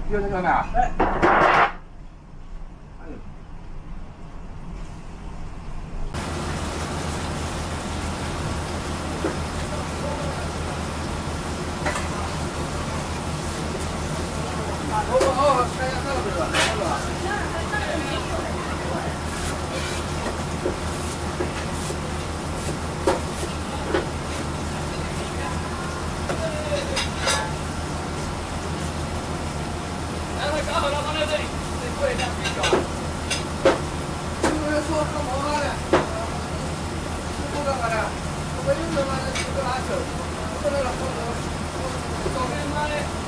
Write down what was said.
有这个没有？ 哎， 看一下这个是吧？这个。搞好了，放在这里，这过一下比较。有人说干嘛呢？不干嘛呢？我有什么这个拿手？不能让我照片妈的。